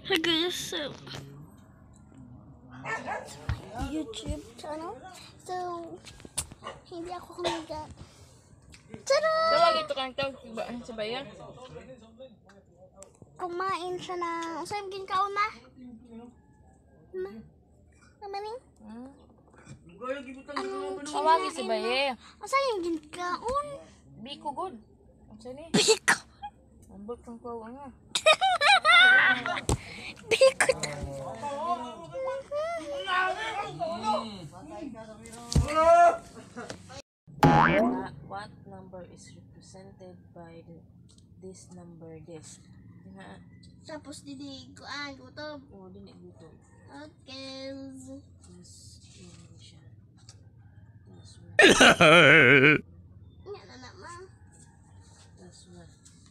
Hi guys, YouTube channel. So, hindi ako kumigat. Tada! Tawag ito kang tawag sa bayan. Kumain siya ng... Saan yung ginkaon na? Namaning? Tawagin si bayan. Saan yung ginkaon? Biko good. Ang sani? Biko! Ambot kang kawa nga. Biko! What number is represented by this number this? Tapos didi, gutom. Oh, din ito. Okay. This yun siya. That's one. Yan na naman. That's one.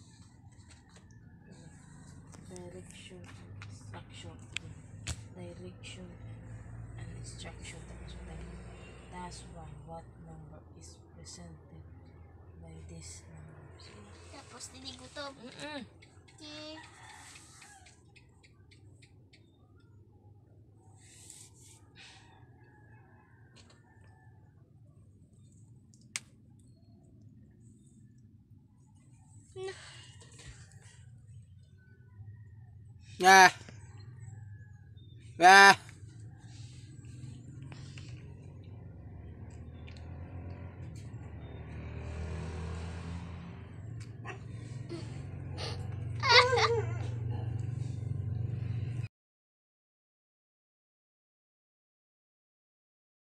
Direction and instruction. Direction and instruction. That's one. What number is presented by this number? Tapos didi, gutom. Okay. Yeah. Yeah.